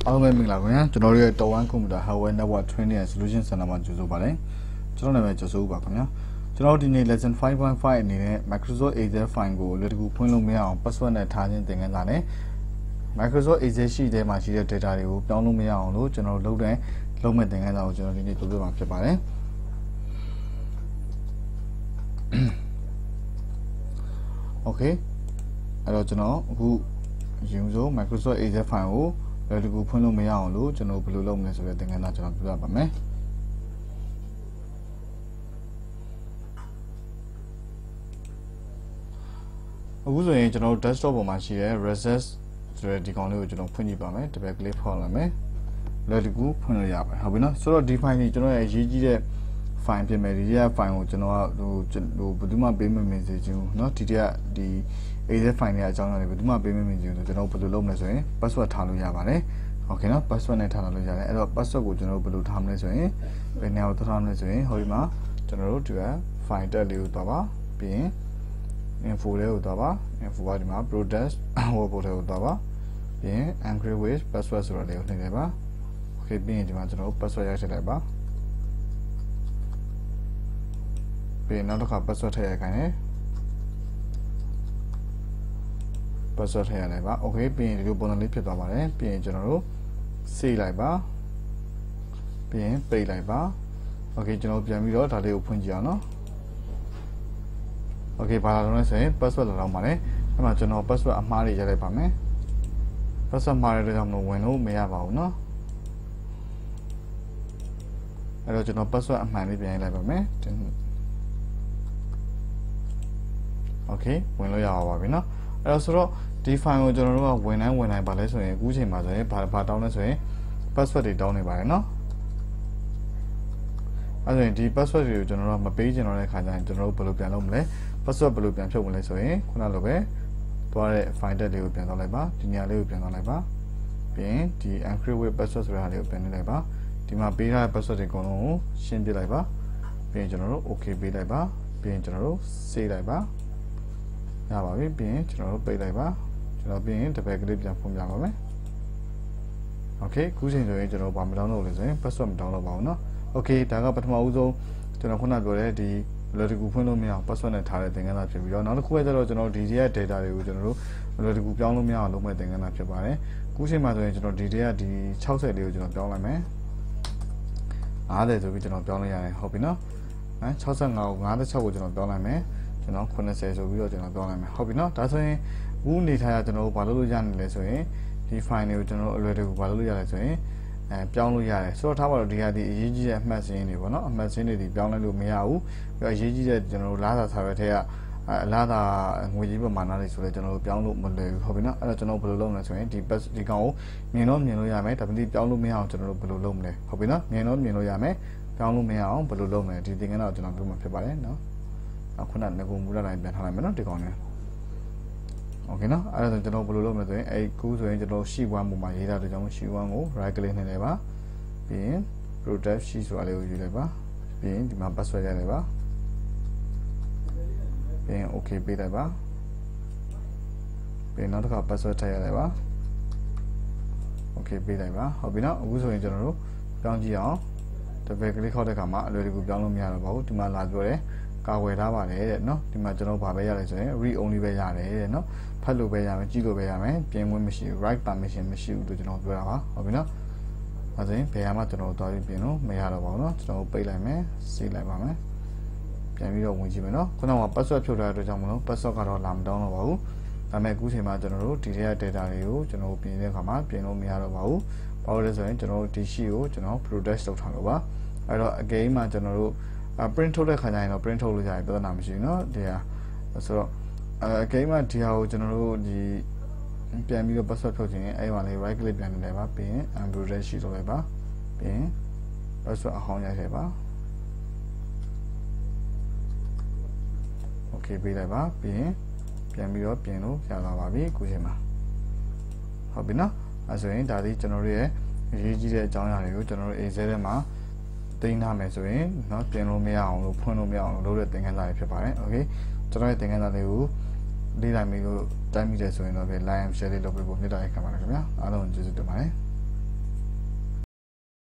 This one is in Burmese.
အားလုံးပဲမင်္ဂလာပါခင်ဗျာကျွန်တော်တို့ရဲ့တော်ဝမ်းကွန်ပျူတာ hardware network training and solution center မှာကြိုဆိုပါတယ်ကျွန်တော်နာမည်ကျော်စိုးဦးပါခင်ဗျာကျွန်တော်ဒီနေ့ lesson 5.5 အနေနဲ့ Microsoft Excel file ကိုလွယ်တကူဖွင့်လို့မရအောင် password နဲ့ထားခြင်းသင်ခန်းစာနဲ့ Microsoft Excel sheet ထဲမှာရှိတဲ့ data တွေကိုပြောင်းလို့မရအောင်လို့ကျွန်တော်လုပ်မဲ့သင်ခန်းစာကိုကျွန်တော်ဒီနေ့ပြောပြမှာဖြစ်ပါတယ်Okay အဲ့တော့ကျွန်တော်အခုယူဆို Microsoft Excel file ကိုလွယ်တကူဖွင့်လို့မရအောင်လို့ကျွန်တော်ဘယ်လိုလုပ်မလဲဆိုတဲ့သင်ခန်းစာကျွန်တော်ပြပြပါမယ်အခုဆိုရင်ကျွန်တော် desktop ပေါ်မှာရှိတဲ့ Recess ဆိုတဲ့ဒီကောင်လေးကိုကျွန်တော်ဖွင့်ကြည့်ပါမယ် double click ဖောက်လာမယ်လွယ်တကူဖွင့်လို့ရပါတယ်ဟုတ်ပြီနော်ဆိုတော့ဒီ file ကြီးကျွန်တော်ရဲ့အရေးကြီးတဲ့ file ဖြစ်မယ်ဒီရဲ့ file ကိုကျွန်တော်ကဟိုဘယ်သူမှပေးမမြင်စေချင်ဘူးเนาะဒီExcel file တွေအကြောင်းအရာတွေဘယ်သူမှပေးမမြင်စေဘူးကျွန်တော်ဘယ်လိုလုပ်မလဲဆိုရင် password ထားလို့ရပါတယ်โอเคเนาะ password နဲ့ထားလို့ရတယ်အဲ့တော့ password ကိုကျွန်တော်ဘယ်လိုထားမလဲဆိုရင်ဘယ်နေရာကိုထားမလဲဆိုရင်ဟိုဒီမှာကျွန်တော်တို့ဒီက file တက်လေးကိုသွားပါပြီးရင် info လေးကိုသွားပါ info ကဒီမှာ product web portal ကိုသွားပါပြီးရင် encrypt with password ဆိုတာလေးကိုနှိပ်လိုက်ပါโอเคပြီးရင်ဒီမှာကျွန်တော်တို့ password ရိုက်ထည့်လိုက်ပါပြီးရင်နောက်တစ်ခါ password ထည့်ရခိုင်းတယ်password ထည့်ရလိုက်ပါโอเคပြီးရင်ဒီလိုပုံစံလေးဖြစ်သွားပါတယ်ပြီးရင်ကျွန်တော်တို့ save လိုက်ပါပြီးရင်ပိတ်လိုက်ပါโอเคကျွန်တော်ပြန်ပြီးတော့ဒါလေးကိုဖွင့်ကြည့်အောင်เนาะโอเคဘာလာလို့လဲဆိုရင် password လာတော့ပါတယ်အဲ့မှာကျွန်တော် password အမှားတွေရိုက်လိုက်ပါမယ် password မှားရတဲ့ကြောင့်မလို့ဝင်လို့မရပါဘူးเนาะအဲ့တော့ကျွန်တော် password အမှန်လေးပြန်ရိုက်လိုက်ပါမယ်โอเคဝင်လို့ရပါပြီเนาะအဲ့တော့ဆိုတော့ဒီ file ကိုကျွန်တော်တို့ကဝင်တိုင်းပါလဲဆိုရင်အခုချိန်မှာဆိုရင်ဘာတောင်းလဲဆိုရင် password တွေတောင်းနေပါတယ်เนาะအဲ့ဒါဆိုရင်ဒီ password တွေကိုကျွန်တော်တို့မပေးချင်တော့တဲ့ခါကျရင်ကျွန်တော်တို့ဘယ်လိုပြန်လုပ်မလဲ password ဘယ်လိုပြန်ဖြုတ်မလဲဆိုရင်ခုနလိုပဲသွားတဲ့ file တက်လေးကိုပြန်သွားလိုက်ပါဒီနေရာလေးကိုပြန်သွားလိုက်ပါပြီးရင်ဒီ encrypt with password ဆိုတာလေးကိုပြန်နှိပ်လိုက်ပါဒီမှာပေးထားတဲ့ password တွေအကုန်လုံးကိုရှင်းပြလိုက်ပါပြီးရင်ကျွန်တော်တို့ okay ပေးလိုက်ပါပြီးရင်ကျွန်တော်တို့ save လိုက်ပါရပါပြီပြီးရင်ကျွန်တော်တို့ပိတ်လိုက်ပါကျွန်တော်ပြီးရင် double click ပြန်ဖွင့်ပြပါမယ်โอเคခုချိန်ဆိုရင်ကျွန်တော်ဘာမ download လဲဆိုရင် password မ download ပါဘူးเนาะโอเคဒါကပထမဦးဆုံးကျွန်တော်ခုနပြောတဲ့ဒီလွယ်တကူဖွင့်လို့မရအောင် password နဲ့ထားတဲ့သင်ခန်းစာဖြစ်ပြီးတော့နောက်တစ်ခုကကျတော့ကျွန်တော်ဒီရဲ့ data တွေကိုကျွန်တော်တို့လွယ်တကူပြောင်းလို့မရအောင်လုပ်မဲ့သင်ခန်းစာဖြစ်ပါတယ်ခုချိန်မှာဆိုရင်ကျွန်တော်ဒီရဲ့ဒီ60လေးကိုကျွန်တော်ပြောင်းလိုက်မယ်50ဆိုပြီးကျွန်တော်ပြောင်းလိုက်ရတယ်ဟုတ်ပြီเนาะ65ကို56ကိုကျွန်တော်ပြောင်းလိုက်မယ်ကျွန်တော်80ဆိုပြီးတော့ကျွန်တော်ပြောင်းလိုက်မယ်ဟုတ်ပြီเนาะဒါဆိုရင်ဘူးအနေထားရကျွန်တော်တို့ဘာလုပ်လို့ရနိုင်လဲဆိုရင်ဒီ file တွေကိုကျွန်တော်တို့အလွယ်တကူဘာလုပ်လို့ရလဲဆိုရင်ပြောင်းလို့ရတယ်ဆိုတော့ထားပါတော့ဒီဟာဒီအရေးကြီးတဲ့အမှတ်စင်းတွေပေါ့နော်အမှတ်စင်းတွေဒီပြောင်းလိုက်လို့မရဘူးပြီးတော့အရေးကြီးတဲ့ကျွန်တော်တို့လာသာစာရွက်ထဲကအလားသာငွေကြီးပမာဏတွေဆိုလဲကျွန်တော်တို့ပြောင်းလို့မလွယ်ဘူးဟုတ်ပြီနော်အဲ့တော့ကျွန်တော်ဘယ်လိုလုပ်မလဲဆိုရင်ဒီကောင်ကိုမြင်လို့ရမယ်ဒါပေမဲ့ပြောင်းလို့မရအောင်ကျွန်တော်တို့ဘယ်လိုလုပ်မလဲဟုတ်ပြီနော်မြင်လို့ရမယ်ပြောင်းလို့မရအောင်ဘယ်လိုလုပ်မလဲဒီသင်ခန်းတော့ကျွန်တော်ပြောမှာဖြစ်ပါတယ်နော်အခုနကငုံမူလာတိုင်းပြန်ထားလိုက်မယ်နော်ဒီကောင်လေးโอเคเนาะအဲ့ဒါဆိုကျွန်တော်ဘယ်လိုလုပ်မလဲဆိုရင်အဲ့ကူးဆိုရင်ကျွန်တော် sheet 1ပုံမှာရေးထားတဲ့ကြောင့် sheet 1ကို right click နှိပ်လိုက်ပါပြီးရင် product sheet ဆိုတာလေးကိုယူလိုက်ပါပြီးရင်ဒီမှာ password ရိုက်လိုက်ပါပြီးရင် okay ပေးလိုက်ပါပြီးရင်နောက်တစ်ခါ password ထည့်ရလိုက်ပါ okay ပေးလိုက်ပါဟုတ်ပြီเนาะအခုဆိုရင်ကျွန်တော်တို့ပြောင်းကြည့်အောင် double click ခေါက်တဲ့အခါမှာအလွယ်တကူပြောင်းလို့မရတော့ပါဘူးဒီမှာလာပြောတယ်ကာဝယ်ထားပါတယ်တဲ့เนาะဒီမှာကျွန်တော်ဘာပဲရလဲဆိုရင် read only ပဲရတယ်တဲ့เนาะဖတ်လို့ပဲရမယ်ကြည့်လို့ပဲရမယ်ပြင်ဝင်မရှိဘူး write permission မရှိဘူးလို့ကျွန်တော်ပြောတာပါဟုတ်ပြီเนาะအဲဆိုရင်ဘယ်ဟာမှကျွန်တော်သွားပြီးပြင်လို့မရတော့ပါဘူးเนาะကျွန်တော်ပိတ်လိုက်မယ် save လိုက်ပါမယ်ပြန်ပြီးတော့ဝင်ကြည့်မယ်เนาะခုနက password ဖြုတ်ထားတဲ့အတွက်ကြောင့်မလို့ password ကတော့လာမတောင်းတော့ပါဘူးဒါပေမဲ့အခုချိန်မှာကျွန်တော်တို့ဒီထဲက data တွေကိုကျွန်တော်ပြင်တဲ့အခါမှာပြင်လို့မရတော့ပါဘူးဘာလို့လဲဆိုရင်ကျွန်တော်ဒီ sheet ကိုကျွန်တော် product လုပ်ထားလို့ပါအဲ့တော့ again မှာကျွန်တော်တို့print ထုတ်တဲ့ခါကျရင်တော့ print ထုတ်လို့ရတယ်ပြဿနာမရှိဘူးเนาะဒီဟာဆိုတော့game မှာဒီဟာကိုကျွန်တော်တို့ဒီပြန်ပြီးတော့ password ဖြုတ်ခြင်းအဲ့မှာလေး right click ပြန်နေလိုက်ပါပြီးရင် embroidery sheet လုပ်လိုက်ပါပြီးရင် password အဟောင်းရိုက်ထည့်ပါ okay ပေးလိုက်ပါပြီးရင်ပြန်ပြီးတော့ပြင်လို့ရလာပါပြီအခုချိန်မှာဟုတ်ပြီเนาะအဲဆိုရင်ဒါဒီကျွန်တော်တို့ရဲ့အရေးကြီးတဲ့အကြောင်းအရာတွေကိုကျွန်တော်တို့ Excel ထဲမှာသိမ်းထားမယ်ဆိုရင်เนาะပြင်လို့မရအောင်လို့ဖွင့်လို့မရအောင်လို့လုပ်တဲ့သင်ခန်းစာတွေဖြစ်ပါတယ်โอเคကျွန်တော်ရဲ့သင်ခန်းစာတွေကိုလေ့လာမိလို့တိုင်းမိတယ်ဆိုရင်တော့ like and share လေးလုပ်ပေးဖို့မြတ်တာရက်ခံပါတယ်ခင်ဗျာအားလုံးကျေးဇူးတင်ပါတယ်